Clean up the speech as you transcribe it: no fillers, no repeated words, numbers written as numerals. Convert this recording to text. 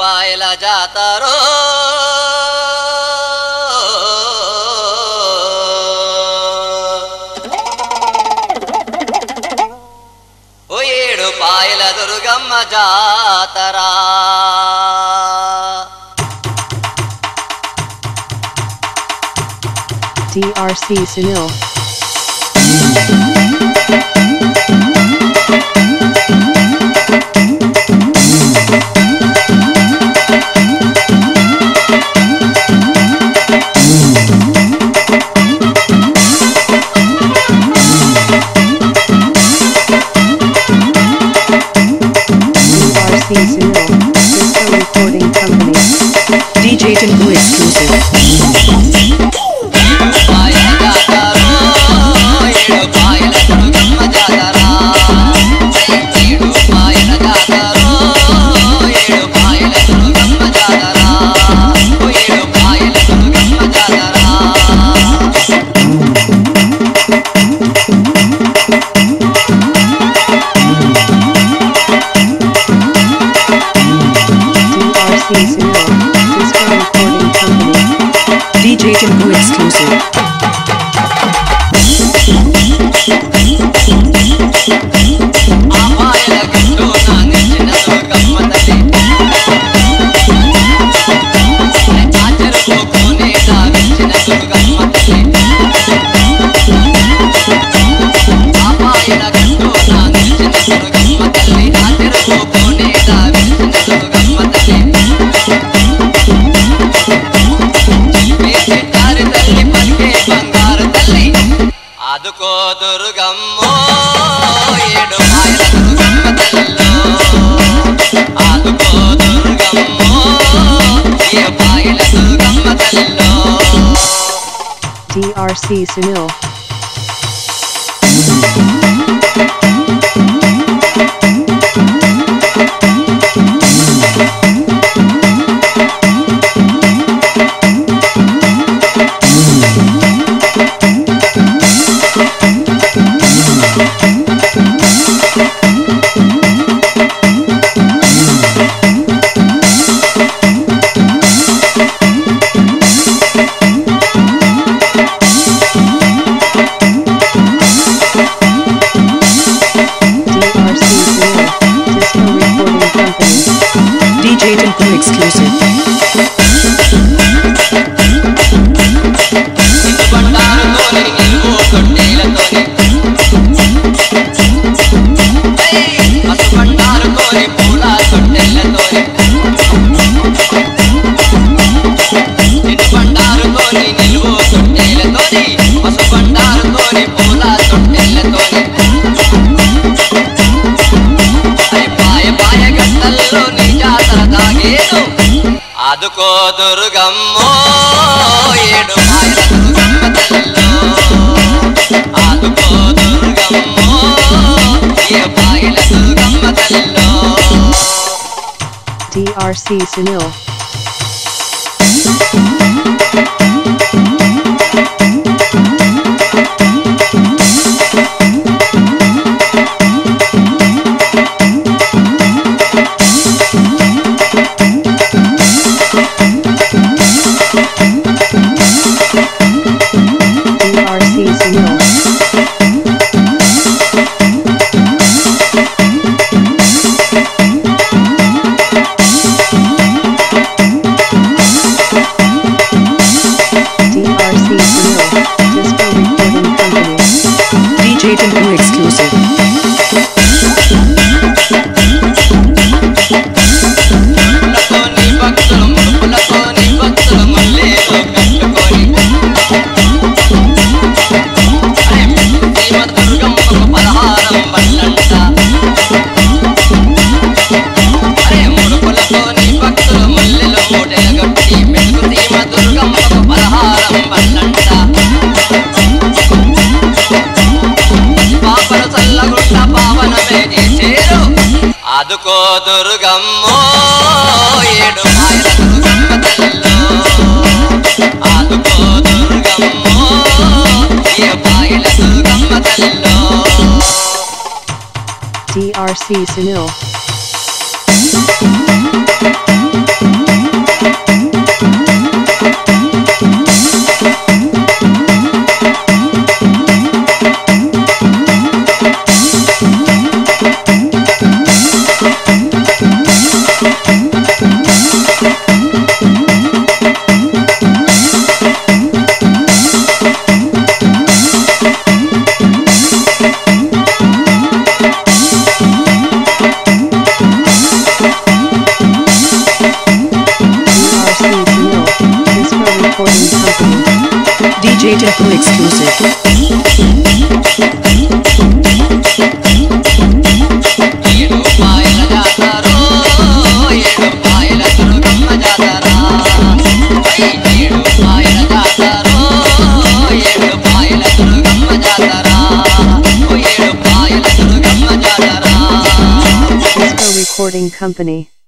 పాయల జాతరో ఓ 7 పాయల Durgamma జాతరా DRC Sunil Disco Recording Company DJ Tinku Exclusive DJ Tinku Exclusive అదుకో దుర్గమ్మో 7 పాయల దుర్గమ్మ తల్లో అదుకో దుర్గమ్మో 7 పాయల దుర్గమ్మ తల్లో DRC Sunil DJ Tinku Exclusive అదుకో దుర్గమ్మో 7 పాయల దుర్గమ్మ తల్లో అదుకో దుర్గమ్మో 7 పాయల దుర్గమ్మ తల్లో DRC Sunil DJ Tinku Exclusive అదుకో దుర్గమ్మో 7 పాయల దుర్గమ్మ తల్లో అదుకో దుర్గమ్మో 7 పాయల దుర్గమ్మ తల్లో DRC Sunil Tinku exclusive. ఏడు పాయల జాతరో ఏడు పాయల దుర్గమ్మ జాతర ఏడు పాయల జాతరో ఏడు పాయల దుర్గమ్మ జాతర ఏడు పాయల దుర్గమ్మ జాతర Disco Recording Company.